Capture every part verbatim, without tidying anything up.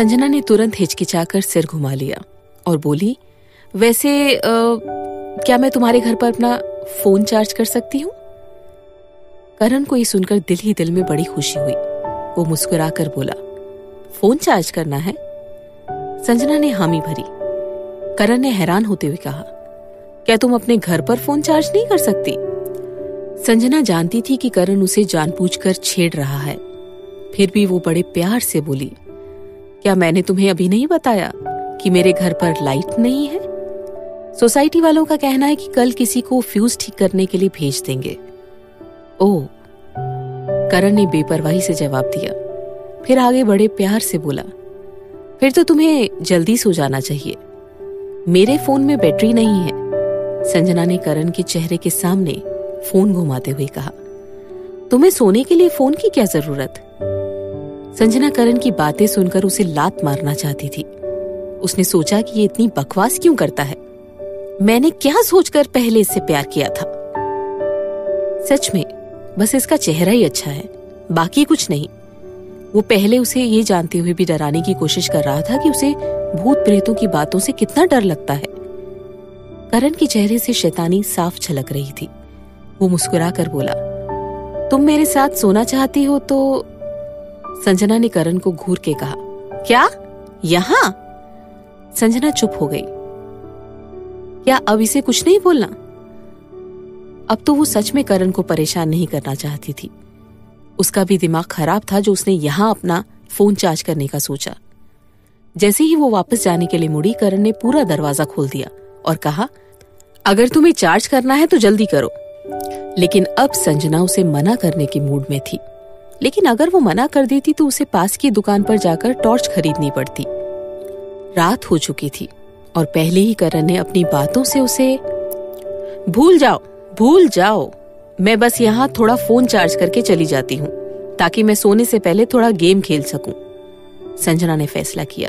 संजना ने तुरंत हिचकिचाकर सिर घुमा लिया और बोली, वैसे आ, क्या मैं तुम्हारे घर पर अपना फोन चार्ज कर सकती हूँ? करण को ये सुनकर दिल ही दिल में बड़ी खुशी हुई। वो मुस्कुराकर बोला, फोन चार्ज करना है? संजना ने हामी भरी। करण ने हैरान होते हुए कहा, क्या तुम अपने घर पर फोन चार्ज नहीं कर सकती? संजना जानती थी कि करण उसे जानबूझकर छेड़ रहा है, फिर भी वो बड़े प्यार से बोली, क्या मैंने तुम्हें अभी नहीं बताया कि मेरे घर पर लाइट नहीं है? सोसाइटी वालों का कहना है कि कल किसी को फ्यूज ठीक करने के लिए भेज देंगे। ओह, करण ने बेपरवाही से जवाब दिया, फिर आगे बड़े प्यार से बोला, फिर तो तुम्हें जल्दी सो जाना चाहिए, मेरे फोन में बैटरी नहीं है। संजना ने करण के चेहरे के सामने फोन घुमाते हुए कहा, तुम्हें सोने के लिए फोन की क्या जरूरत? संजना करण की बातें सुनकर उसे लात मारना चाहती थी। उसने सोचा कि ये इतनी बकवास क्यों करता है? मैंने क्या सोचकर पहले इससे प्यार किया था? सच में बस इसका चेहरा ही अच्छा है, बाकी कुछ नहीं। वो पहले उसे ये जानते हुए भी डराने की कोशिश कर रहा था कि उसे भूत प्रेतों की बातों से कितना डर लगता है। करण के चेहरे से शैतानी साफ झलक रही थी। वो मुस्कुराकर बोला, तुम मेरे साथ सोना चाहती हो तो? संजना ने करण को घूर के कहा, क्या यहां? संजना चुप हो गई। क्या अब इसे कुछ नहीं बोलना? अब तो वो सच में करण को परेशान नहीं करना चाहती थी। उसका भी दिमाग खराब था जो उसने यहां अपना फोन चार्ज करने का सोचा। जैसे ही वो वापस जाने के लिए मुड़ी, करण ने पूरा दरवाजा खोल दिया और कहा, अगर तुम्हें चार्ज करना है तो जल्दी करो। लेकिन अब संजना उसे मना करने की मूड में थी। लेकिन अगर वो मना कर देती तो उसे पास की दुकान पर जाकर टॉर्च खरीदनी पड़ती। रात हो चुकी थी और पहले ही करण ने अपनी बातों से उसे, भूल जाओ भूल जाओ, मैं बस यहाँ थोड़ा फोन चार्ज करके चली जाती हूँ ताकि मैं सोने से पहले थोड़ा गेम खेल सकूं। संजना ने फैसला किया।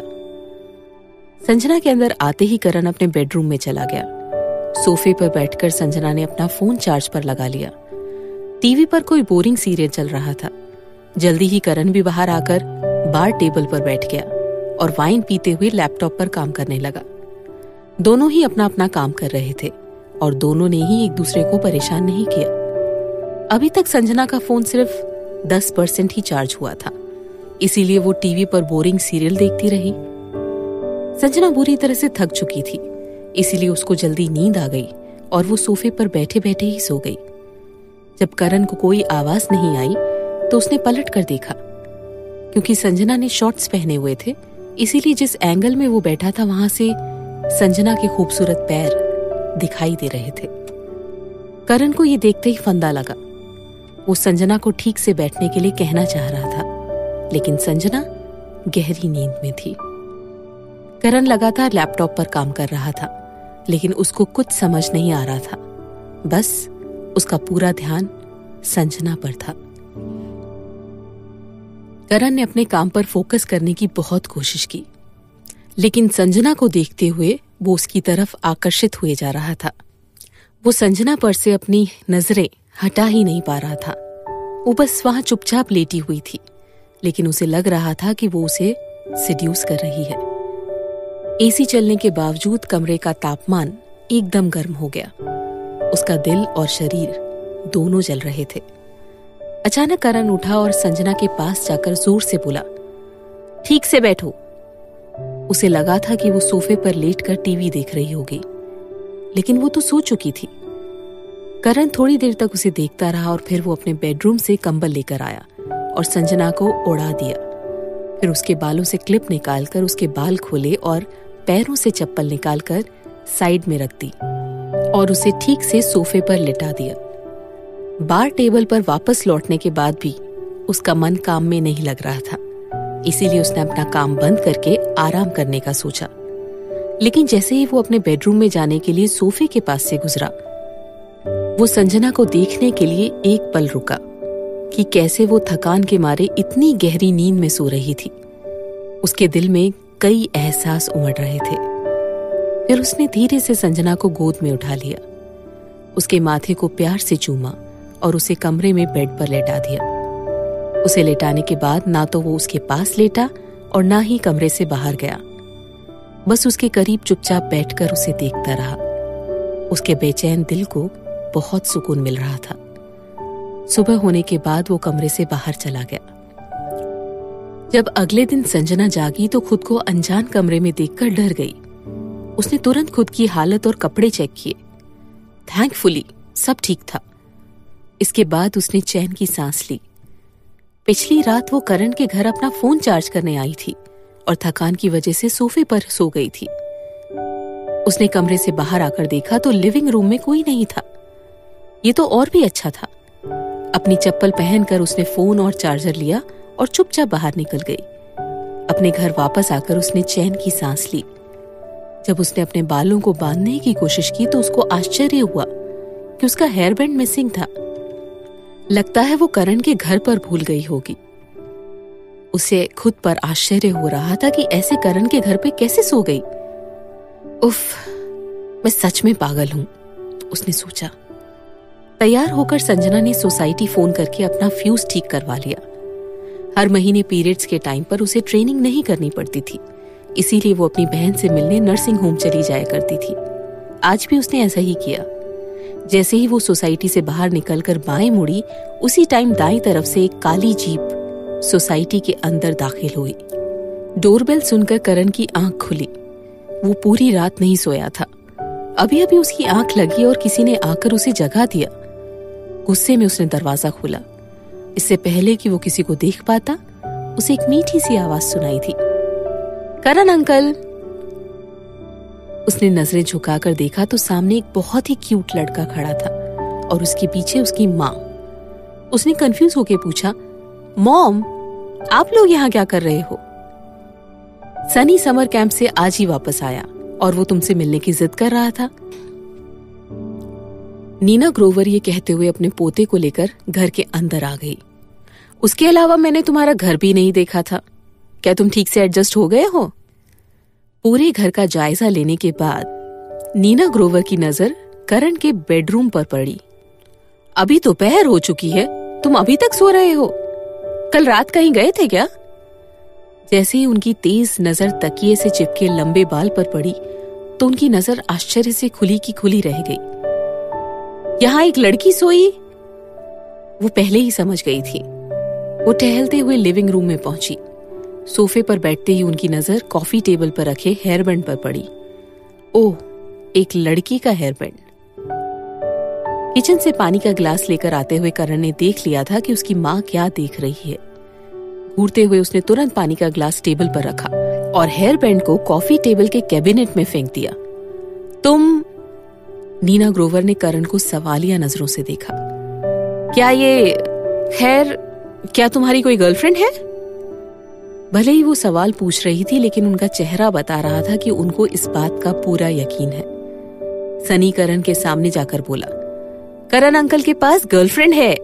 संजना के अंदर आते ही करण अपने बेडरूम में चला गया। सोफे पर बैठकर संजना ने अपना फोन चार्ज पर लगा लिया। टीवी पर कोई बोरिंग सीरियल चल रहा था। जल्दी ही करण भी बाहर आकर बार टेबल पर बैठ गया और वाइन पीते हुए लैपटॉप पर काम करने लगा। दोनों ही अपना अपना काम कर रहे थे और दोनों ने ही एक दूसरे को परेशान नहीं किया। अभी तक संजना का फोन सिर्फ दस परसेंट ही चार्ज हुआ था, इसीलिए वो टीवी पर बोरिंग सीरियल देखती रही। संजना बुरी तरह से थक चुकी थी, इसीलिए उसको जल्दी नींद आ गई और वो सोफे पर बैठे बैठे ही सो गई। जब करण को कोई आवाज नहीं आई तो उसने पलट कर देखा। क्योंकि संजना ने शॉर्ट्स पहने हुए थे, इसीलिए जिस एंगल में वो बैठा था वहां से संजना के खूबसूरत पैर दिखाई दे रहे थे। करण को ये देखते ही फंदा लगा। वो संजना को ठीक से बैठने के लिए कहना चाह रहा था, लेकिन संजना गहरी नींद में थी। करण लगातार लैपटॉप पर काम कर रहा था, लेकिन उसको कुछ समझ नहीं आ रहा था। बस उसका पूरा ध्यान संजना पर था। करण ने अपने काम पर फोकस करने की बहुत कोशिश की, लेकिन संजना को देखते हुए वो उसकी तरफ आकर्षित हुए जा रहा था। वो संजना पर से अपनी नजरें हटा ही नहीं पा रहा था। वो बस वहां चुपचाप लेटी हुई थी, लेकिन उसे लग रहा था कि वो उसे सिड्यूस कर रही है। एसी चलने के बावजूद कमरे का तापमान एकदम गर्म हो गया। उसका दिल और शरीर दोनों जल रहे थे। अचानक करण उठा और संजना के पास जाकर जोर से बोला, ठीक से बैठो। उसे लगा था कि वो सोफे पर लेटकर टीवी देख रही होगी, लेकिन वो तो सो चुकी थी। करण थोड़ी देर तक उसे देखता रहा और फिर वो अपने बेडरूम से कंबल लेकर आया और संजना को उड़ा दिया। फिर उसके बालों से क्लिप निकालकर उसके बाल खोले और पैरों से चप्पल निकालकर साइड में रख दी और उसे ठीक से सोफे पर लिटा दिया। बार टेबल पर वापस लौटने के बाद भी उसका मन काम में नहीं लग रहा था, इसीलिए उसने अपना काम बंद करके आराम करने का सोचा। लेकिन जैसे ही वो अपने बेडरूम में जाने के लिए सोफे के पास से गुजरा, वो संजना को देखने के लिए एक पल रुका कि कैसे वो थकान के मारे इतनी गहरी नींद में सो रही थी। उसके दिल में कई एहसास उमड़ रहे थे। फिर उसने धीरे से संजना को गोद में उठा लिया, उसके माथे को प्यार से चूमा और उसे कमरे में बेड पर लेटा दिया। उसे लेटाने के बाद ना तो वो उसके पास लेटा और ना ही कमरे से बाहर गया। बस उसके करीब चुपचाप बैठकर उसे देखता रहा। उसके बेचैन दिल को बहुत सुकून मिल रहा था। सुबह होने के बाद वो कमरे से बाहर चला गया। जब अगले दिन संजना जागी तो खुद को अनजान कमरे में देखकर डर गई। उसने तुरंत खुद की हालत और कपड़े चेक किए। थैंकफुली सब ठीक था। इसके बाद उसने चैन की सांस ली। पिछली रात वो करण के घर अपना फोन चार्ज करने आई थी और थकान की वजह से सोफे पर सो गई थी। उसने कमरे से बाहर आकर देखा तो लिविंग रूम में कोई नहीं था। ये तो और भी अच्छा था। अपनी चप्पल पहनकर उसने फोन और चार्जर लिया और चुपचाप बाहर निकल गई। अपने घर वापस आकर उसने चैन की सांस ली। जब उसने अपने बालों को बांधने की कोशिश की तो उसको आश्चर्य हुआ कि उसका हेयर बैंड मिसिंग था। लगता है वो करण के घर पर भूल गई होगी। उसे खुद पर आश्चर्य हो रहा था कि ऐसे करण के घर पे कैसे सो गई। उफ, मैं सच में पागल हूं, उसने सोचा। तैयार होकर संजना ने सोसाइटी फोन करके अपना फ्यूज ठीक करवा लिया। हर महीने पीरियड्स के टाइम पर उसे ट्रेनिंग नहीं करनी पड़ती थी, इसीलिए वो अपनी बहन से मिलने नर्सिंग होम चली जाया करती थी। आज भी उसने ऐसा ही किया। जैसे ही वो सोसाइटी से बाहर निकलकर बाएं मुड़ी, उसी टाइम दाईं तरफ से एक काली जीप सोसाइटी के अंदर दाखिल हुई। डोरबेल सुनकर करण की आंख खुली। वो पूरी रात नहीं सोया था। अभी अभी उसकी आंख लगी और किसी ने आकर उसे जगा दिया। गुस्से में उसने दरवाजा खोला। इससे पहले कि वो किसी को देख पाता, उसे एक मीठी सी आवाज सुनाई थी। करण अंकल। उसने नजरें झुकाकर देखा तो सामने एक बहुत ही क्यूट लड़का खड़ा था और उसके पीछे उसकी माँ। उसने कंफ्यूज होकर पूछा, मॉम, आप लोग यहाँ क्या कर रहे हो? सनी समर कैंप से आज ही वापस आया और वो तुमसे मिलने की जिद कर रहा था। नीना ग्रोवर ये कहते हुए अपने पोते को लेकर घर के अंदर आ गई। उसके अलावा मैंने तुम्हारा घर भी नहीं देखा था। क्या तुम ठीक से एडजस्ट हो गए हो? पूरे घर का जायजा लेने के बाद नीना ग्रोवर की नजर करण के बेडरूम पर पड़ी। अभी दोपहर हो चुकी है, तुम अभी तक सो रहे हो? कल रात कहीं गए थे क्या? जैसे ही उनकी तेज नजर तकिए से चिपके लंबे बाल पर पड़ी तो उनकी नजर आश्चर्य से खुली की खुली रह गई। यहाँ एक लड़की सोई? वो पहले ही समझ गई थी। वो टहलते हुए लिविंग रूम में पहुंची। सोफे पर बैठते ही उनकी नजर कॉफी टेबल पर रखे हेयरबैंड पर पड़ी। ओह, एक लड़की का हेयरबैंड। किचन से पानी का ग्लास लेकर आते हुए करण ने देख लिया था कि उसकी माँ क्या देख रही है। घूरते हुए उसने तुरंत पानी का ग्लास टेबल पर रखा और हेयरबैंड को कॉफी टेबल के कैबिनेट में फेंक दिया। तुम? नीना ग्रोवर ने करण को सवालिया नजरों से देखा। क्या ये, खैर, क्या तुम्हारी कोई गर्लफ्रेंड है? भले ही वो सवाल पूछ रही थी, लेकिन उनका चेहरा बता रहा था कि उनको इस बात का पूरा यकीन है। सनी करण के सामने जाकर बोला, करण अंकल के पास गर्लफ्रेंड है।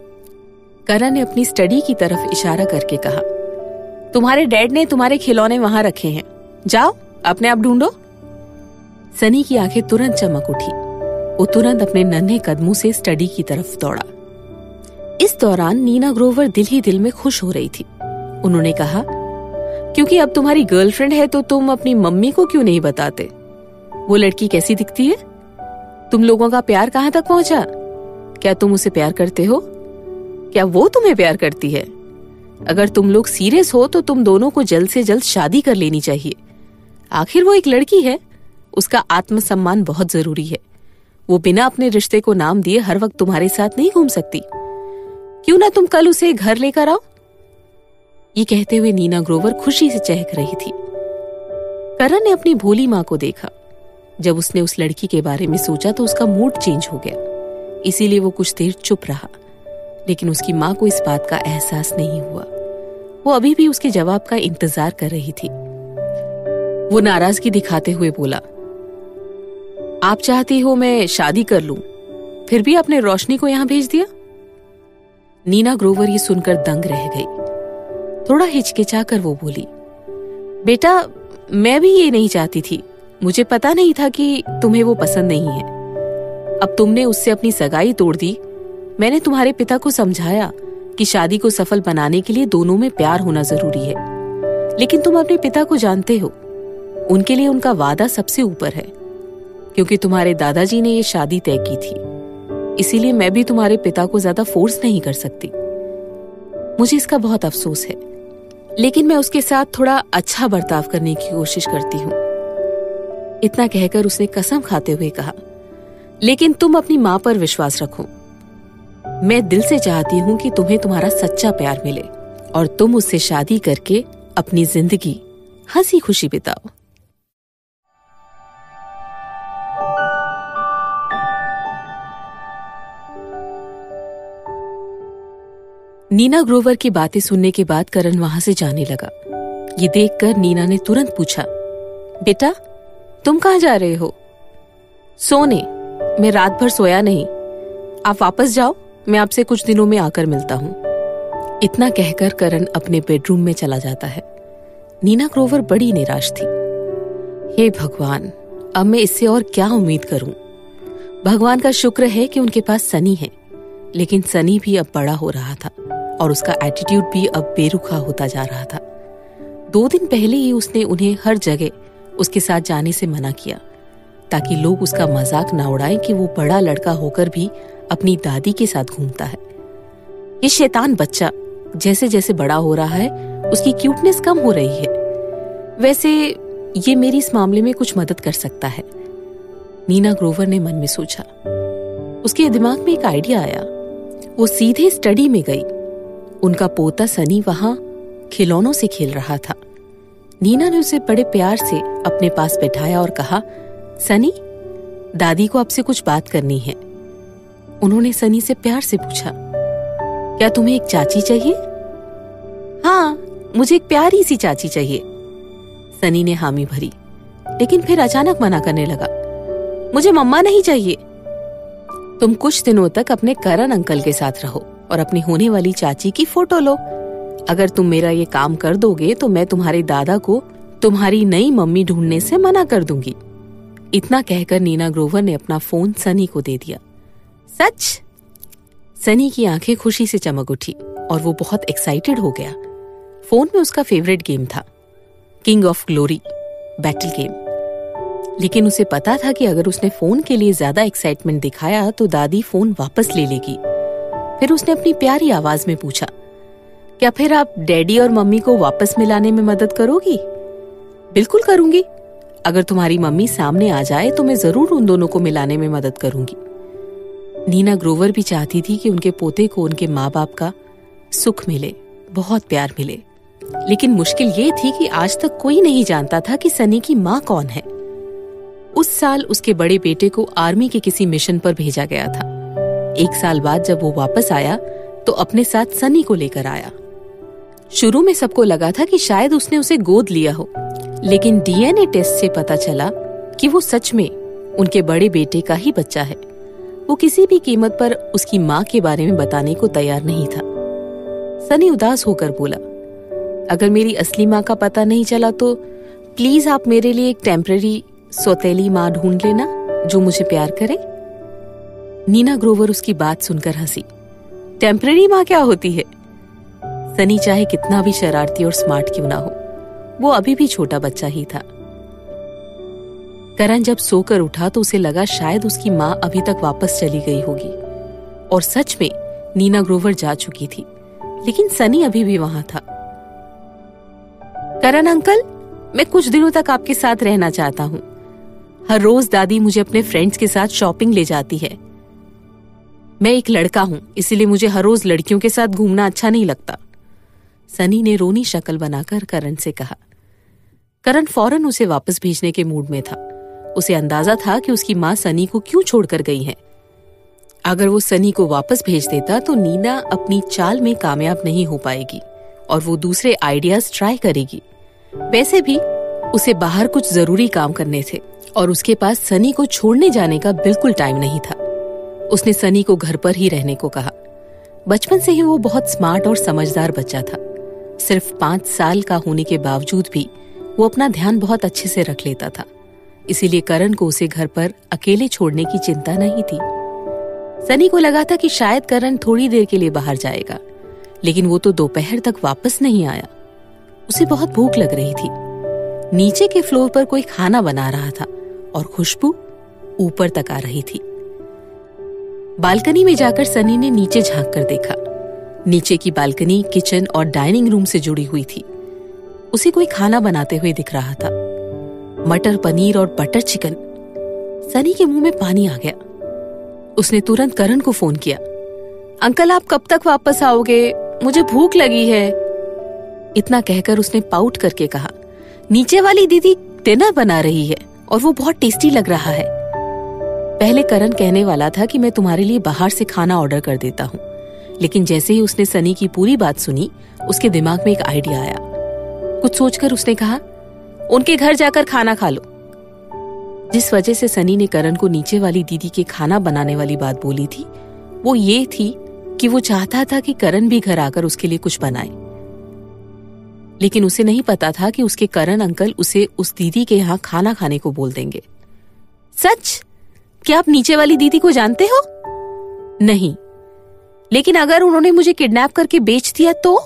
करण ने अपनी स्टडी की तरफ इशारा करके कहा, तुम्हारे डैड ने तुम्हारे खिलौने वहां रखे हैं, जाओ अपने आप ढूंढो। सनी की आंखें तुरंत चमक उठी। वो तुरंत अपने नन्हे कदमों से स्टडी की तरफ दौड़ा। इस दौरान नीना ग्रोवर दिल ही दिल में खुश हो रही थी। उन्होंने कहा, क्योंकि अब तुम्हारी गर्लफ्रेंड है तो तुम अपनी मम्मी को क्यों नहीं बताते? वो लड़की कैसी दिखती है? तुम लोगों का प्यार कहां तक पहुंचा? क्या तुम उसे प्यार करते हो? क्या वो तुम्हें प्यार करती है? अगर तुम लोग सीरियस हो तो तुम दोनों को जल्द से जल्द शादी कर लेनी चाहिए। आखिर वो एक लड़की है, उसका आत्मसम्मान बहुत जरूरी है। वो बिना अपने रिश्ते को नाम दिए हर वक्त तुम्हारे साथ नहीं घूम सकती। क्यों ना तुम कल उसे घर लेकर आओ? ये कहते हुए नीना ग्रोवर खुशी से चहक रही थी। करण ने अपनी भोली माँ को देखा। जब उसने उस लड़की के बारे में सोचा तो उसका मूड चेंज हो गया, इसीलिए वो कुछ देर चुप रहा। लेकिन उसकी माँ को इस बात का एहसास नहीं हुआ। वो अभी भी उसके जवाब का इंतजार कर रही थी। वो नाराजगी दिखाते हुए बोला, आप चाहती हो मैं शादी कर लूं, फिर भी आपने रोशनी को यहां भेज दिया? नीना ग्रोवर ये सुनकर दंग रह गई। थोड़ा हिचकिचाकर वो बोली, बेटा, मैं भी ये नहीं चाहती थी। मुझे पता नहीं था कि तुम्हें वो पसंद नहीं है। अब तुमने उससे अपनी सगाई तोड़ दी। मैंने तुम्हारे पिता को समझाया कि शादी को सफल बनाने के लिए दोनों में प्यार होना जरूरी है। लेकिन तुम अपने पिता को जानते हो, उनके लिए उनका वादा सबसे ऊपर है। क्योंकि तुम्हारे दादाजी ने ये शादी तय की थी, इसीलिए मैं भी तुम्हारे पिता को ज्यादा फोर्स नहीं कर सकती। मुझे इसका बहुत अफसोस है, लेकिन मैं उसके साथ थोड़ा अच्छा बर्ताव करने की कोशिश करती हूँ। इतना कहकर उसने कसम खाते हुए कहा, लेकिन तुम अपनी माँ पर विश्वास रखो। मैं दिल से चाहती हूँ कि तुम्हें तुम्हारा सच्चा प्यार मिले और तुम उससे शादी करके अपनी जिंदगी हंसी खुशी बिताओ। नीना ग्रोवर की बातें सुनने के बाद करण वहां से जाने लगा। ये देखकर नीना ने तुरंत पूछा, बेटा तुम कहां जा रहे हो? सोने। मैं रात भर सोया नहीं, आप वापस जाओ, मैं आपसे कुछ दिनों में आकर मिलता हूं। इतना कहकर करण अपने बेडरूम में चला जाता है। नीना ग्रोवर बड़ी निराश थी। हे भगवान, अब मैं इससे और क्या उम्मीद करूं? भगवान का शुक्र है कि उनके पास सनी है, लेकिन सनी भी अब बड़ा हो रहा था और उसका एटीट्यूड भी अब बेरुखा होता जा रहा था। दो दिन पहले ही उसने उन्हें हर जगह उसके साथ जाने से मना किया, ताकि लोग उसका मजाक ना उड़ाएं कि वो बड़ा लड़का होकर भी अपनी दादी के साथ घूमता है। ये शैतान बच्चा जैसे जैसे बड़ा हो रहा है, उसकी क्यूटनेस कम हो रही है। वैसे ये मेरी इस मामले में कुछ मदद कर सकता है, नीना ग्रोवर ने मन में सोचा। उसके दिमाग में एक आइडिया आया। वो सीधे स्टडी में गई। उनका पोता सनी वहां खिलौनों से खेल रहा था। नीना ने उसे बड़े प्यार से अपने पास बैठाया और कहा, सनी, दादी को आपसे कुछ बात करनी है। उन्होंने सनी से प्यार से पूछा, क्या तुम्हें एक चाची चाहिए? हाँ, मुझे एक प्यारी सी चाची चाहिए। सनी ने हामी भरी, लेकिन फिर अचानक मना करने लगा, मुझे मम्मा नहीं चाहिए। तुम कुछ दिनों तक अपने करण अंकल के साथ रहो और अपनी होने वाली चाची की फोटो लो। अगर तुम मेरा ये काम कर दोगे तो मैं तुम्हारे दादा को तुम्हारी नई मम्मी ढूंढने से मना कर दूंगी। इतना कहकर नीना ग्रोवर ने अपना फोन सनी को दे दिया। सच? सनी की आंखें खुशी से चमक उठी और वो बहुत एक्साइटेड हो गया। फोन में उसका फेवरेट गेम था, King of Glory battle game. लेकिन उसे पता था कि अगर उसने फोन के लिए ज्यादा एक्साइटमेंट दिखाया तो दादी फोन वापस ले लेगी। फिर उसने अपनी प्यारी आवाज में पूछा, क्या फिर आप डैडी और मम्मी को वापस मिलाने में मदद करोगी? बिल्कुल करूंगी। अगर तुम्हारी मम्मी सामने आ जाए तो मैं जरूर उन दोनों को मिलाने में मदद करूंगी। नीना ग्रोवर भी चाहती थी कि उनके पोते को उनके माँ बाप का सुख मिले, बहुत प्यार मिले। लेकिन मुश्किल ये थी कि आज तक कोई नहीं जानता था कि सनी की माँ कौन है। उस साल उसके बड़े बेटे को आर्मी के किसी मिशन पर भेजा गया था। एक साल बाद जब वो वापस आया तो अपने साथ सनी को लेकर आया। शुरू में सबको लगा था कि शायद उसने उसे गोद लिया हो, लेकिन डीएनए टेस्ट से पता चला कि वो सच में उनके बड़े बेटे का ही बच्चा है। वो किसी भी कीमत पर उसकी माँ के बारे में बताने को तैयार नहीं था। सनी उदास होकर बोला, अगर मेरी असली माँ का पता नहीं चला तो प्लीज आप मेरे लिए एक टेम्पररी सौतेली माँ ढूंढ लेना जो मुझे प्यार करे। नीना ग्रोवर उसकी बात सुनकर हंसी। टेम्पररी माँ क्या होती है? सनी चाहे कितना भी शरारती और स्मार्ट क्यों ना हो, वो अभी भी छोटा बच्चा ही था। करण जब सोकर उठा तो उसे लगा शायद उसकी माँ अभी तक वापस चली गई होगी। और सच में नीना ग्रोवर जा चुकी थी, लेकिन सनी अभी भी वहां था। करण अंकल, मैं कुछ दिनों तक आपके साथ रहना चाहता हूँ। हर रोज दादी मुझे अपने फ्रेंड्स के साथ शॉपिंग ले जाती है। मैं एक लड़का हूँ, इसीलिए मुझे हर रोज लड़कियों के साथ घूमना अच्छा नहीं लगता। सनी ने रोनी शक्ल बनाकर करण से कहा। करण फौरन उसे वापस भेजने के मूड में था। उसे अंदाजा था कि उसकी माँ सनी को क्यों छोड़कर गई है। अगर वो सनी को वापस भेज देता तो नीना अपनी चाल में कामयाब नहीं हो पाएगी और वो दूसरे आइडियाज ट्राई करेगी। वैसे भी उसे बाहर कुछ जरूरी काम करने थे और उसके पास सनी को छोड़ने जाने का बिल्कुल टाइम नहीं था। उसने सनी को घर पर ही रहने को कहा। बचपन से ही वो बहुत स्मार्ट और समझदार बच्चा था। सिर्फ पांच साल का होने के बावजूद भी वो अपना ध्यान बहुत अच्छे से रख लेता था। इसीलिए करण को उसे घर पर अकेले छोड़ने की चिंता नहीं थी। सनी को लगा था कि शायद करण थोड़ी देर के लिए बाहर जाएगा, लेकिन वो तो दोपहर तक वापस नहीं आया। उसे बहुत भूख लग रही थी। नीचे के फ्लोर पर कोई खाना बना रहा था और खुशबू ऊपर तक आ रही थी। बालकनी में जाकर सनी ने नीचे झांक कर देखा। नीचे की बालकनी किचन और डाइनिंग रूम से जुड़ी हुई थी। उसे कोई खाना बनाते हुए दिख रहा था, मटर पनीर और बटर चिकन। सनी के मुंह में पानी आ गया। उसने तुरंत करण को फोन किया। अंकल, आप कब तक वापस आओगे? मुझे भूख लगी है। इतना कहकर उसने पाउट करके कहा, नीचे वाली दीदी डिनर बना रही है और वो बहुत टेस्टी लग रहा है। पहले करण कहने वाला था कि मैं तुम्हारे लिए बाहर से खाना ऑर्डर कर देता हूँ, लेकिन जैसे ही उसने सनी की पूरी बात सुनी, उसके दिमाग में एक आइडिया आया। कुछ सोचकर उसने कहा, उनके घर जाकर खाना खा लो। जिस वजह से सनी ने करण को नीचे वाली दीदी के खाना बनाने वाली बात बोली थी, वो ये थी कि वो चाहता था कि करण भी घर आकर उसके लिए कुछ बनाए। लेकिन उसे नहीं पता था कि उसके करण अंकल उसे उस दीदी के यहाँ खाना खाने को बोल देंगे। सच? क्या आप नीचे वाली दीदी को जानते हो? नहीं, लेकिन अगर उन्होंने मुझे किडनैप करके बेच दिया तो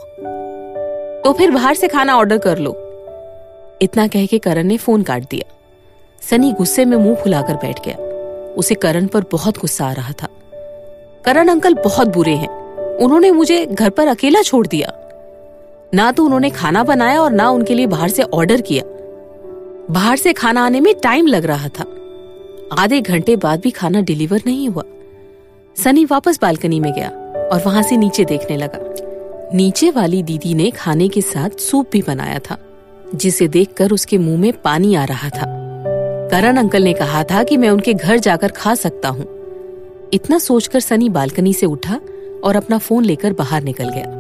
तो फिर बाहर से खाना ऑर्डर कर लो। इतना कह के करण ने फोन काट दिया। सनी गुस्से में मुंह फुलाकर बैठ गया। उसे करण पर बहुत गुस्सा आ रहा था। करण अंकल बहुत बुरे हैं। उन्होंने मुझे घर पर अकेला छोड़ दिया। ना तो उन्होंने खाना बनाया और ना उनके लिए बाहर से ऑर्डर किया। बाहर से खाना आने में टाइम लग रहा था। आधे घंटे बाद भी खाना डिलीवर नहीं हुआ। सनी वापस बालकनी में गया और वहां से नीचे देखने लगा। नीचे वाली दीदी ने खाने के साथ सूप भी बनाया था, जिसे देखकर उसके मुंह में पानी आ रहा था। करण अंकल ने कहा था कि मैं उनके घर जाकर खा सकता हूँ। इतना सोचकर सनी बालकनी से उठा और अपना फोन लेकर बाहर निकल गया।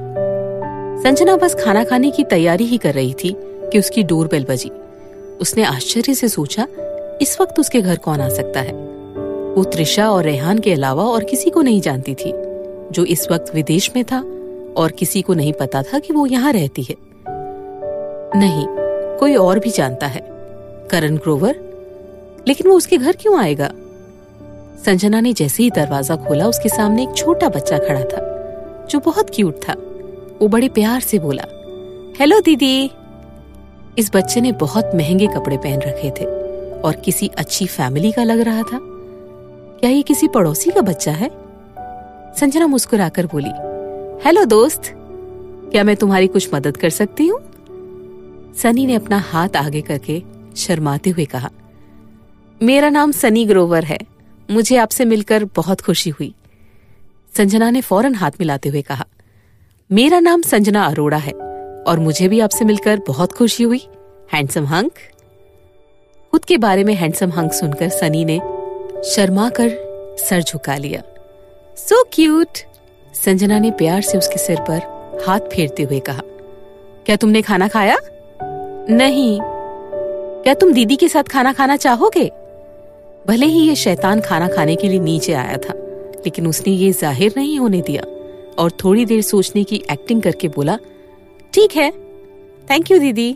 संजना बस खाना खाने की तैयारी ही कर रही थी कि उसकी डोरबेल बजी। उसने आश्चर्य से सोचा, इस वक्त उसके घर कौन आ सकता है? वो त्रिशा और रेहान के अलावा और किसी को नहीं जानती थी, जो इस वक्त विदेश में था, और किसी को नहीं पता था कि वो यहाँ रहती है। नहीं, कोई और भी जानता है, करण ग्रोवर। लेकिन वो उसके घर क्यों आएगा? संजना ने जैसे ही दरवाजा खोला, उसके सामने एक छोटा बच्चा खड़ा था, जो बहुत क्यूट था। वो बड़े प्यार से बोला, हेलो दीदी। इस बच्चे ने बहुत महंगे कपड़े पहन रखे थे और किसी अच्छी फैमिली का लग रहा था। क्या ये किसी पड़ोसी का बच्चा है? संजना मुस्कुराकर बोली, हेलो दोस्त, क्या मैं तुम्हारी कुछ मदद कर सकती हूँ? सनी ने अपना हाथ आगे करके शर्माते हुए कहा, मेरा नाम सनी ग्रोवर है। मुझे आपसे मिलकर बहुत खुशी हुई। संजना ने फौरन हाथ मिलाते हुए कहा, मेरा नाम संजना अरोड़ा है और मुझे भी आपसे मिलकर बहुत खुशी हुई, हैंडसम हंक। खुद के बारे में हैंडसम हंक सुनकर सनी ने शर्मा कर सर झुका लिया। So cute. संजना ने प्यार से उसके सिर पर हाथ फेरते हुए कहा, क्या तुमने खाना खाया? नहीं। क्या तुम दीदी के साथ खाना खाना चाहोगे? भले ही ये शैतान खाना खाने के लिए नीचे आया था, लेकिन उसने ये जाहिर नहीं होने दिया और थोड़ी देर सोचने की एक्टिंग करके बोला, ठीक है, थैंक यू दीदी।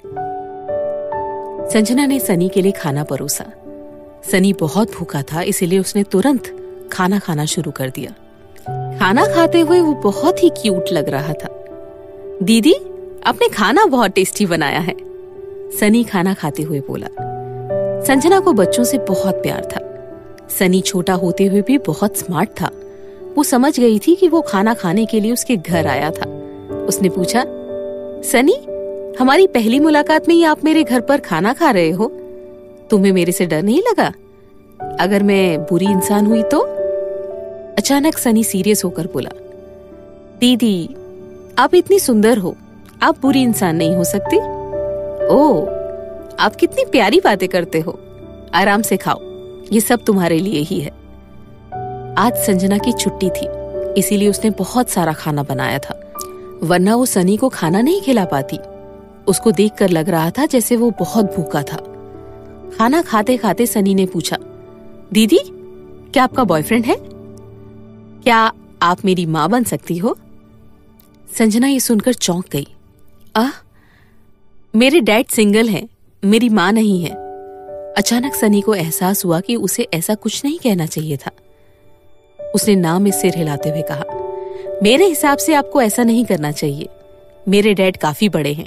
संजना ने सनी के लिए खाना परोसा। सनी बहुत भूखा था, इसीलिए उसने तुरंत खाना खाना शुरू कर दिया। खाना खाते हुए वो बहुत ही क्यूट लग रहा था। दीदी, आपने खाना बहुत टेस्टी बनाया है, सनी खाना खाते हुए बोला। संजना को बच्चों से बहुत प्यार था। सनी छोटा होते हुए भी बहुत स्मार्ट था। वो समझ गई थी कि वो खाना खाने के लिए उसके घर आया था। उसने पूछा, सनी, हमारी पहली मुलाकात में ही आप मेरे घर पर खाना खा रहे हो? तुम्हें मेरे से डर नहीं लगा? अगर मैं बुरी इंसान हुई तो? अचानक सनी सीरियस होकर बोला, दीदी, आप इतनी सुंदर हो, आप बुरी इंसान नहीं हो सकती। ओह, आप कितनी प्यारी बातें करते हो। आराम से खाओ, ये सब तुम्हारे लिए ही है। आज संजना की छुट्टी थी, इसीलिए उसने बहुत सारा खाना बनाया था, वरना वो सनी को खाना नहीं खिला पाती। उसको देखकर लग रहा था जैसे वो बहुत भूखा था। खाना खाते खाते सनी ने पूछा, दीदी, क्या आपका बॉयफ्रेंड है? क्या आप मेरी माँ बन सकती हो? संजना ये सुनकर चौंक गई। आह, मेरे डैड सिंगल हैं, मेरी माँ नहीं है। अचानक सनी को एहसास हुआ कि उसे ऐसा कुछ नहीं कहना चाहिए था। उसने ना में सिर हिलाते हुए कहा, मेरे हिसाब से आपको ऐसा नहीं करना चाहिए। मेरे डैड काफी बड़े हैं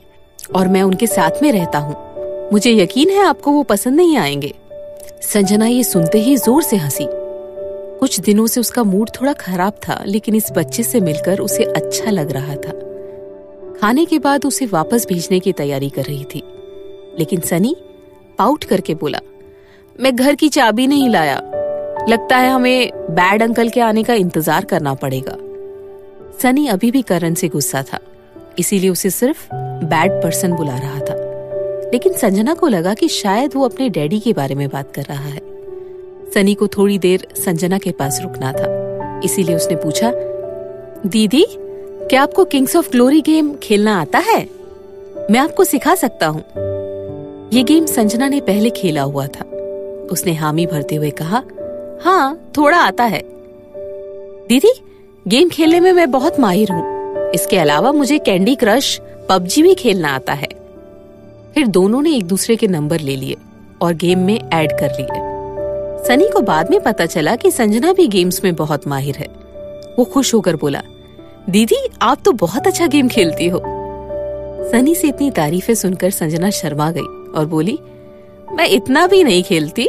और मैं उनके साथ में रहता हूँ। मुझे यकीन है आपको वो पसंद नहीं आएंगे। संजना ये सुनते ही जोर से हंसी। कुछ दिनों से उसका मूड थोड़ा खराब था, लेकिन इस बच्चे से मिलकर उसे अच्छा लग रहा था। खाने के बाद उसे वापस भेजने की तैयारी कर रही थी, लेकिन सनी पाउट करके बोला, मैं घर की चाबी नहीं लाया। लगता है हमें बैड अंकल के आने का इंतजार करना पड़ेगा। सनी अभी भी करण से गुस्सा था, इसीलिए उसे सिर्फ बैड पर्सन बुला रहा था। लेकिन संजना को लगा कि शायद वो अपने डैडी के बारे में बात कर रहा है। सनी को थोड़ी देर संजना के पास रुकना था, इसीलिए उसने पूछा, दीदी क्या आपको किंग्स ऑफ ग्लोरी गेम खेलना आता है? मैं आपको सिखा सकता हूँ। ये गेम संजना ने पहले खेला हुआ था। उसने हामी भरते हुए कहा, हाँ थोड़ा आता है। दीदी गेम खेलने में मैं बहुत माहिर हूँ। इसके अलावा मुझे कैंडी क्रश, पबजी भी खेलना आता है। फिर दोनों ने एक दूसरे के नंबर ले लिए और गेम में ऐड कर लिए। सनी को बाद में पता चला कि संजना भी गेम्स में बहुत माहिर है। वो खुश होकर बोला, दीदी आप तो बहुत अच्छा गेम खेलती हो। सनी से इतनी तारीफें सुनकर संजना शर्मा गई और बोली, मैं इतना भी नहीं खेलती।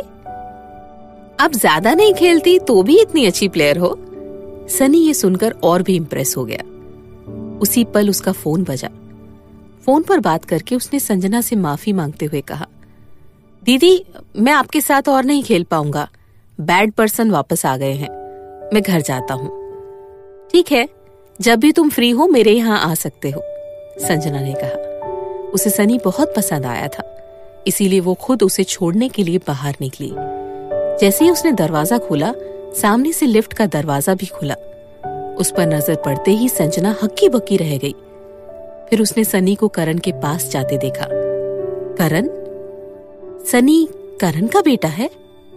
आप ज्यादा नहीं खेलती तो भी इतनी अच्छी प्लेयर हो। सनी ये सुनकर और भी इम्प्रेस हो गया। उसी पल उसका फोन बजा। फोन पर बात करके उसने संजना से माफी मांगते हुए कहा, दीदी मैं आपके साथ और नहीं खेल पाऊंगा। बैड पर्सन वापस आ गए हैं। मैं घर जाता हूँ। ठीक है, जब भी तुम फ्री हो मेरे यहाँ आ सकते हो, संजना ने कहा। उसे सनी बहुत पसंद आया था, इसीलिए वो खुद उसे छोड़ने के लिए बाहर निकली। जैसे ही उसने दरवाजा खोला, सामने से लिफ्ट का दरवाजा भी खुला। उस पर नजर पड़ते ही संजना हक्की बक्की रह गई। फिर उसने सनी को करण के पास जाते देखा। करण? सनी करण का बेटा है?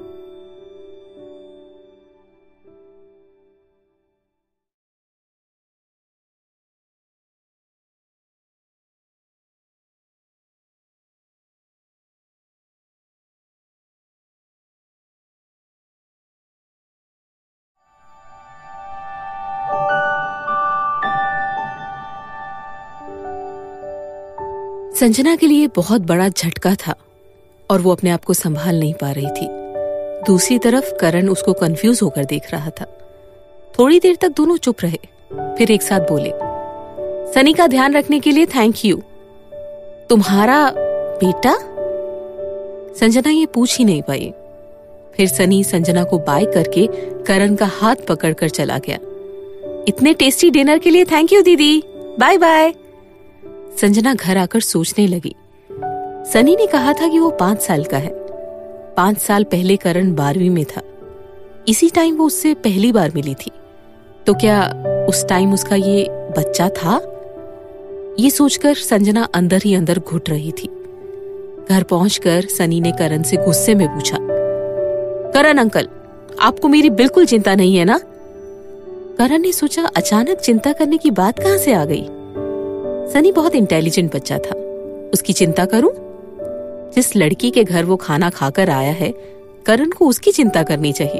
संजना के लिए बहुत बड़ा झटका था और वो अपने आप को संभाल नहीं पा रही थी। दूसरी तरफ करण उसको कंफ्यूज होकर देख रहा था। थोड़ी देर तक दोनों चुप रहे, फिर एक साथ बोले, सनी का ध्यान रखने के लिए थैंक यू। तुम्हारा बेटा? संजना ये पूछ ही नहीं पाई। फिर सनी संजना को बाय करके करण का हाथ पकड़कर चला गया। इतने टेस्टी डिनर के लिए थैंक यू दीदी, बाय बाय। संजना घर आकर सोचने लगी। सनी ने कहा था कि वो पांच साल का है। पांच साल पहले करण बारहवीं में था। इसी टाइम वो उससे पहली बार मिली थी। तो क्या उस टाइम उसका ये बच्चा था? ये सोचकर संजना अंदर ही अंदर घुट रही थी। घर पहुंचकर सनी ने करण से गुस्से में पूछा, करण अंकल, आपको मेरी बिल्कुल चिंता नहीं है ना? करण ने सोचा अचानक चिंता करने की बात कहां से आ गई। सनी बहुत इंटेलिजेंट बच्चा था। उसकी चिंता करूं? जिस लड़की के घर वो खाना खाकर आया है, करण को उसकी चिंता करनी चाहिए।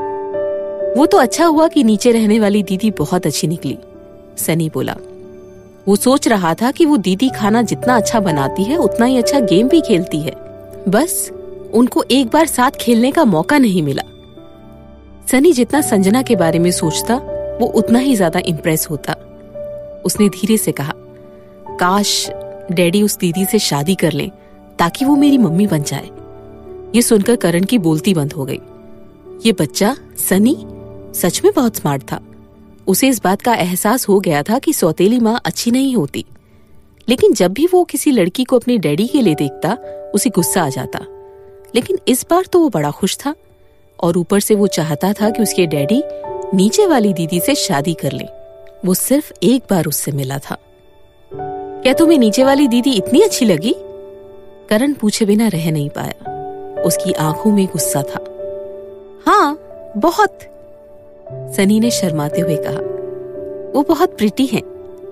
वो तो अच्छा हुआ कि नीचे रहने वाली दीदी बहुत अच्छी निकली, सनी बोला। वो सोच रहा था कि वो दीदी खाना जितना अच्छा बनाती है उतना ही अच्छा गेम भी खेलती है, बस उनको एक बार साथ खेलने का मौका नहीं मिला। सनी जितना संजना के बारे में सोचता वो उतना ही ज्यादा इम्प्रेस होता। उसने धीरे से कहा, काश डैडी उस दीदी से शादी कर लें ताकि वो मेरी मम्मी बन जाए। ये सुनकर करण की बोलती बंद हो गई। ये बच्चा सनी सच में बहुत स्मार्ट था। उसे इस बात का एहसास हो गया था कि सौतेली माँ अच्छी नहीं होती, लेकिन जब भी वो किसी लड़की को अपने डैडी के लिए देखता उसे गुस्सा आ जाता। लेकिन इस बार तो वो बड़ा खुश था और ऊपर से वो चाहता था कि उसके डैडी नीचे वाली दीदी से शादी कर ले। वो सिर्फ एक बार उससे मिला था। क्या तुम्हें नीचे वाली दीदी इतनी अच्छी लगी? करण पूछे बिना रह नहीं पाया। उसकी आंखों में गुस्सा था। हाँ बहुत, सनी ने शर्माते हुए कहा। वो बहुत प्रिटी हैं।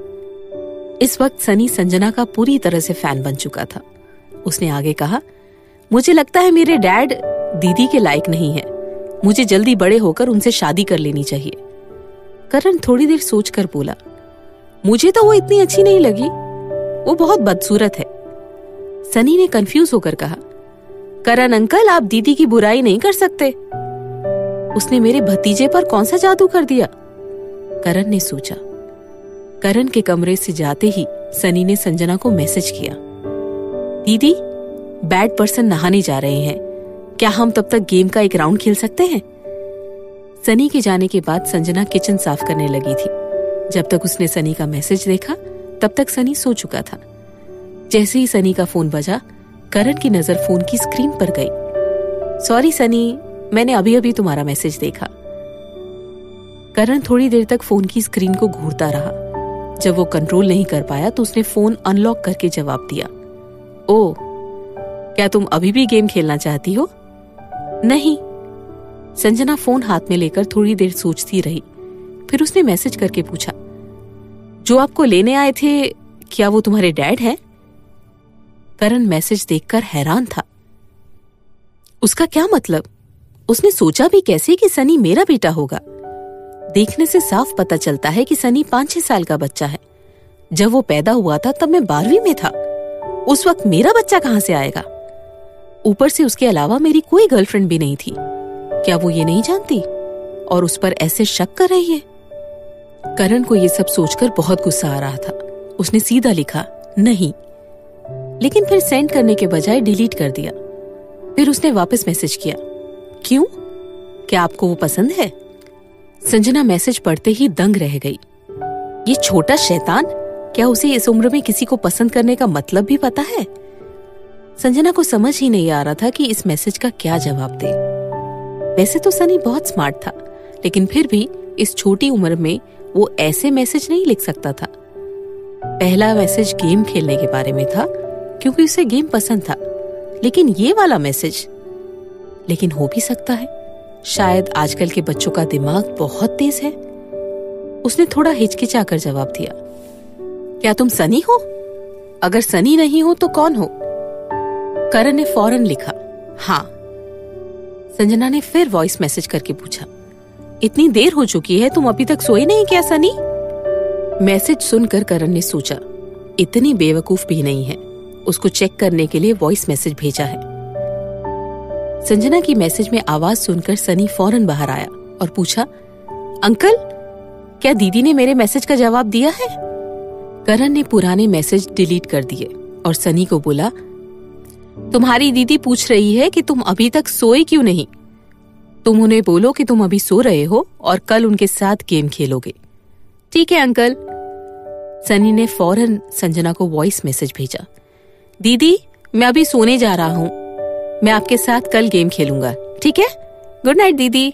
इस वक्त सनी संजना का पूरी तरह से फैन बन चुका था। उसने आगे कहा, मुझे लगता है मेरे डैड दीदी के लायक नहीं है। मुझे जल्दी बड़े होकर उनसे शादी कर लेनी चाहिए। करण थोड़ी देर सोचकर बोला, मुझे तो वो इतनी अच्छी नहीं लगी। वो बहुत बदसूरत है। सनी ने कंफ्यूज होकर कहा, करण अंकल, आप दीदी की बुराई नहीं कर सकते। उसने मेरे भतीजे पर कौन सा जादू कर दिया? करण ने सोचा। करण के कमरे से जाते ही सनी ने संजना को मैसेज किया, दीदी, बैड पर्सन नहाने जा रहे हैं, क्या हम तब तक गेम का एक राउंड खेल सकते हैं? सनी के जाने के बाद संजना किचन साफ करने लगी थी। जब तक उसने सनी का मैसेज देखा तब तक सनी सो चुका था। जैसे ही सनी का फोन बजा, करण की नजर फोन की स्क्रीन पर गई। सॉरी सनी, मैंने अभी अभी तुम्हारा मैसेज देखा। करण थोड़ी देर तक फोन की स्क्रीन को घूरता रहा। जब वो कंट्रोल नहीं कर पाया तो उसने फोन अनलॉक करके जवाब दिया, ओह, क्या तुम अभी भी गेम खेलना चाहती हो? नहीं। संजना फोन हाथ में लेकर थोड़ी देर सोचती रही। फिर उसने मैसेज करके पूछा, जो आपको लेने आए थे, क्या वो तुम्हारे डैड हैं? करण मैसेज देखकर हैरान था। उसका क्या मतलब? उसने सोचा भी कैसे कि सनी मेरा बेटा होगा? देखने से साफ पता चलता है कि सनी पांच छह साल का बच्चा है। जब वो पैदा हुआ था तब मैं बारहवीं में था। उस वक्त मेरा बच्चा कहां से आएगा? ऊपर से उसके अलावा मेरी कोई गर्लफ्रेंड भी नहीं थी। क्या वो ये नहीं जानती और उस पर ऐसे शक कर रही है? करण को ये सब सोचकर बहुत गुस्सा आ रहा था। उसने सीधा लिखा, नहीं, लेकिन फिर सेंड करने के बजाय डिलीट कर दिया। फिर उसने वापस मैसेज किया, क्यों? क्या आपको वो पसंद है? संजना मैसेज पढ़ते ही दंग रह गई। ये छोटा शैतान, क्या उसे इस उम्र में किसी को पसंद करने का मतलब भी पता है? संजना को समझ ही नहीं आ रहा था कि इस मैसेज का क्या जवाब दे। वैसे तो सनी बहुत स्मार्ट था, लेकिन फिर भी इस छोटी उम्र में वो ऐसे मैसेज नहीं लिख सकता था। पहला मैसेज गेम खेलने के बारे में था, क्योंकि उसे गेम पसंद था, लेकिन ये वाला मैसेज, लेकिन हो भी सकता है, शायद आजकल के बच्चों का दिमाग बहुत तेज है। उसने थोड़ा हिचकिचाकर जवाब दिया, क्या तुम सनी हो? अगर सनी नहीं हो तो कौन हो? करण ने फौरन लिखा, हाँ। संजना ने फिर वॉइस मैसेज करके पूछा, इतनी देर हो चुकी है, तुम अभी तक सोए नहीं क्या सनी? मैसेज सुनकर करण ने सोचा, इतनी बेवकूफ भी नहीं है, उसको चेक करने के लिए वॉइस मैसेज भेजा है। संजना की मैसेज में आवाज सुनकर सनी फौरन बाहर आया और पूछा, अंकल, क्या दीदी ने मेरे मैसेज का जवाब दिया है? करण ने पुराने मैसेज डिलीट कर दिए और सनी को बोला, तुम्हारी दीदी पूछ रही है कि तुम अभी तक सोए क्यों नहीं? तुम उन्हें बोलो कि तुम अभी सो रहे हो और कल उनके साथ गेम खेलोगे। ठीक है अंकल। सनी ने फौरन संजना को वॉइस मैसेज भेजा, दीदी, मैं अभी सोने जा रहा हूं, मैं आपके साथ कल गेम खेलूंगा, ठीक है? गुड नाइट दीदी।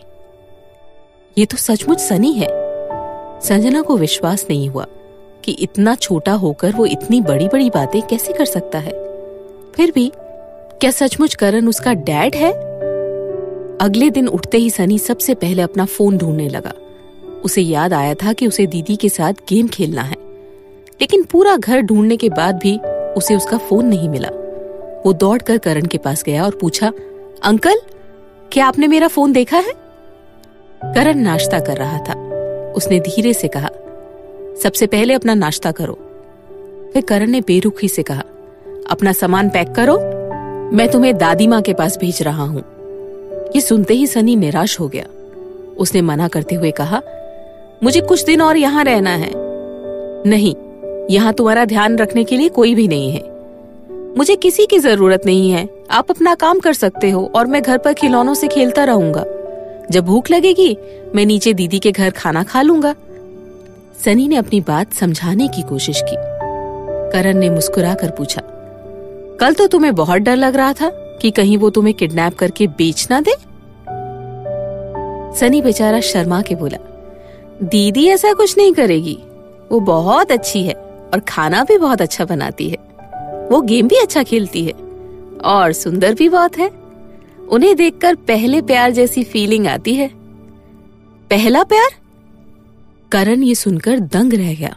ये तो सचमुच सनी है। संजना को विश्वास नहीं हुआ कि इतना छोटा होकर वो इतनी बड़ी बड़ी बातें कैसे कर सकता है। फिर भी क्या सचमुच करण उसका डैड है? अगले दिन उठते ही सनी सबसे पहले अपना फोन ढूंढने लगा। उसे याद आया था कि उसे दीदी के साथ गेम खेलना है, लेकिन पूरा घर ढूंढने के बाद भी उसे उसका फोन नहीं मिला। वो दौड़कर करण के पास गया और पूछा, अंकल, क्या आपने मेरा फोन देखा है? करण नाश्ता कर रहा था। उसने धीरे से कहा, सबसे पहले अपना नाश्ता करो। फिर करण ने बेरुखी से कहा, अपना सामान पैक करो, मैं तुम्हें दादी माँ के पास भेज रहा हूँ। ये सुनते ही सनी निराश हो गया। उसने मना करते हुए कहा, मुझे कुछ दिन और यहाँ रहना है। नहीं, यहाँ तुम्हारा ध्यान रखने के लिए कोई भी नहीं है। मुझे किसी की जरूरत नहीं है, आप अपना काम कर सकते हो और मैं घर पर खिलौनों से खेलता रहूंगा। जब भूख लगेगी मैं नीचे दीदी के घर खाना खा लूंगा। सनी ने अपनी बात समझाने की कोशिश की। करण ने मुस्कुराकर पूछा, कल तो तुम्हें बहुत डर लग रहा था कि कहीं वो तुम्हें किडनैप करके बेच ना दे? सनी बेचारा शर्मा के बोला, दीदी ऐसा कुछ नहीं करेगी, वो बहुत अच्छी है और खाना भी बहुत अच्छा बनाती है। वो गेम भी अच्छा खेलती है और सुंदर भी बहुत है। उन्हें देखकर पहले प्यार जैसी फीलिंग आती है। पहला प्यार? करण ये सुनकर दंग रह गया।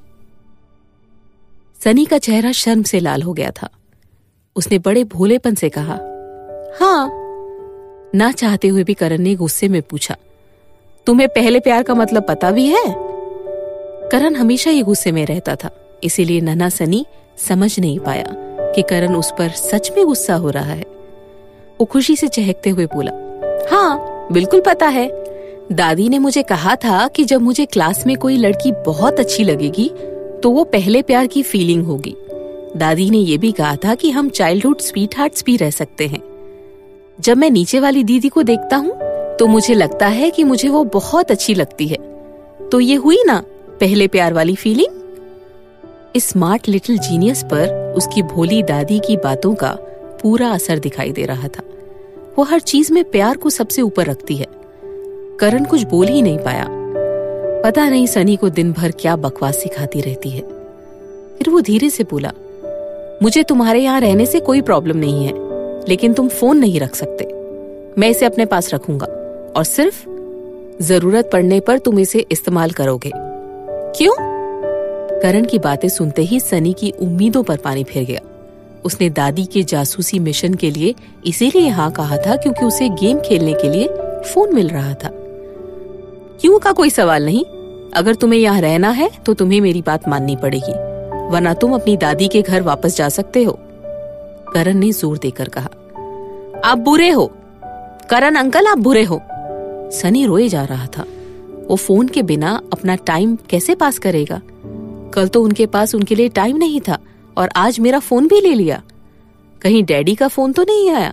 सनी का चेहरा शर्म से लाल हो गया था। उसने बड़े भोलेपन से कहा, हाँ। ना चाहते हुए भी करण ने गुस्से में पूछा, तुम्हें पहले प्यार का मतलब पता भी है? करण हमेशा ही गुस्से में रहता था, इसीलिए नन्हा सनी समझ नहीं पाया कि करण उस पर सच में गुस्सा हो रहा है। वो खुशी से चहकते हुए बोला, हाँ बिल्कुल पता है। दादी ने मुझे कहा था कि जब मुझे क्लास में कोई लड़की बहुत अच्छी लगेगी तो वो पहले प्यार की फीलिंग होगी। दादी ने ये भी कहा था कि हम चाइल्डहुड स्वीट हार्ट्स भी रह सकते हैं। जब मैं नीचे वाली दीदी को देखता हूँ तो मुझे लगता है कि मुझे वो बहुत अच्छी लगती है। तो ये हुई ना पहले प्यार वाली फीलिंग। इस स्मार्ट लिटिल जीनियस पर उसकी भोली दादी की बातों का पूरा असर दिखाई दे रहा था। वो हर चीज में प्यार को सबसे ऊपर रखती है। करण कुछ बोल ही नहीं पाया। पता नहीं सनी को दिन भर क्या बकवास सिखाती रहती है। फिर वो धीरे से बोला, मुझे तुम्हारे यहाँ रहने से कोई प्रॉब्लम नहीं है, लेकिन तुम फोन नहीं रख सकते। मैं इसे अपने पास रखूंगा और सिर्फ जरूरत पड़ने पर तुम इसे इस्तेमाल करोगे। क्यों? करण की बातें सुनते ही सनी की उम्मीदों पर पानी फिर गया। उसने दादी के जासूसी मिशन के लिए इसीलिए हाँ कहा था क्योंकि उसे गेम खेलने के लिए फोन मिल रहा था। क्यों का कोई सवाल नहीं। अगर तुम्हें यहाँ रहना है तो तुम्हें मेरी बात माननी पड़ेगी, वरना तुम अपनी दादी के घर वापस जा सकते हो। करण ने जोर देकर कहा, आप बुरे हो करण अंकल, आप बुरे हो। सनी रोए जा रहा था। वो फोन के बिना अपना टाइम कैसे पास करेगा? कल तो उनके पास उनके लिए टाइम नहीं था और आज मेरा फोन भी ले लिया। कहीं डैडी का फोन तो नहीं आया?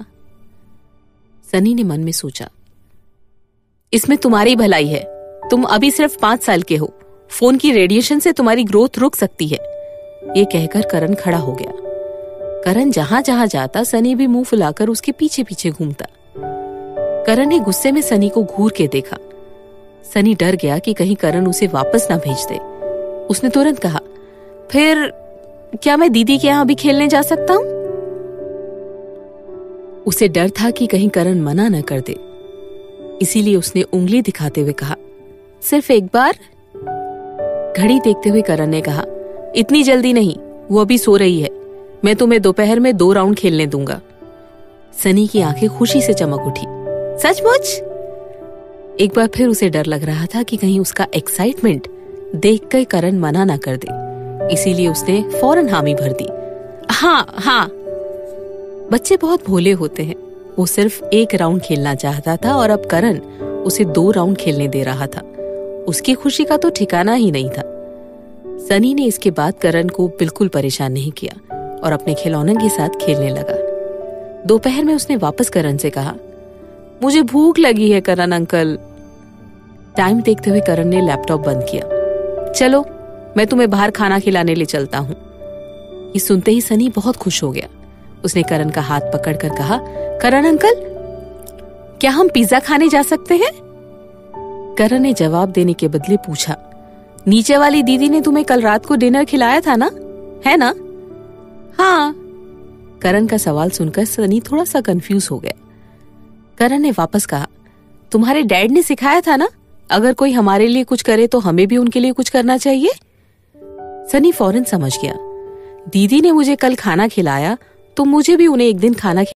सनी ने मन में सोचा, इसमें तुम्हारी भलाई है। तुम अभी सिर्फ पांच साल के हो। फोन की रेडिएशन से तुम्हारी ग्रोथ रुक सकती है। ये कहकर करण खड़ा हो गया। करण जहां जहां जाता सनी भी मुंह फुलाकर उसके पीछे पीछे घूमता। करण ने गुस्से में सनी को घूर के देखा। सनी डर गया कि कहीं करण उसे वापस ना भेज दे। उसने तुरंत कहा, फिर क्या मैं दीदी के यहां भी खेलने जा सकता हूं? उसे डर था कि कहीं करण मना न कर दे, इसीलिए उसने उंगली दिखाते हुए कहा, सिर्फ एक बार। घड़ी देखते हुए करण ने कहा, इतनी जल्दी नहीं, वो अभी सो रही है। मैं तुम्हें दोपहर में दो राउंड खेलने दूंगा। सनी की आंखें खुशी से चमक उठी। सचमुच? एक बार फिर उसे डर लग रहा था कि कहीं उसका एक्साइटमेंट देखकर करण मना ना कर दे, इसीलिए उसने फौरन हामी भर दी। हाँ हाँ। बच्चे बहुत भोले होते हैं। वो सिर्फ एक राउंड खेलना चाहता था और अब करण उसे दो राउंड खेलने दे रहा था। उसकी खुशी का तो ठिकाना ही नहीं था। सनी ने इसके बाद करण को बिल्कुल परेशान नहीं किया और अपने खिलौनों के साथ खेलने लगा। दोपहर में उसने वापस करण से कहा, मुझे भूख लगी है करण अंकल। टाइम देखते हुए करण ने लैपटॉप बंद किया। चलो मैं तुम्हें बाहर खाना खिलाने ले चलता हूँ। ये सुनते ही सनी बहुत खुश हो गया। उसने करण का हाथ पकड़कर कहा, करण अंकल, क्या हम पिज्जा खाने जा सकते हैं? करण ने जवाब देने के बदले पूछा, नीचे वाली दीदी ने तुम्हें कल रात को डिनर खिलाया था ना, है ना? हाँ। करण का सवाल सुनकर सनी थोड़ा सा कंफ्यूज हो गया। करण ने वापस कहा, तुम्हारे डैड ने सिखाया था ना, अगर कोई हमारे लिए कुछ करे तो हमें भी उनके लिए कुछ करना चाहिए। सनी फौरन समझ गया, दीदी ने मुझे कल खाना खिलाया तो मुझे भी उन्हें एक दिन खाना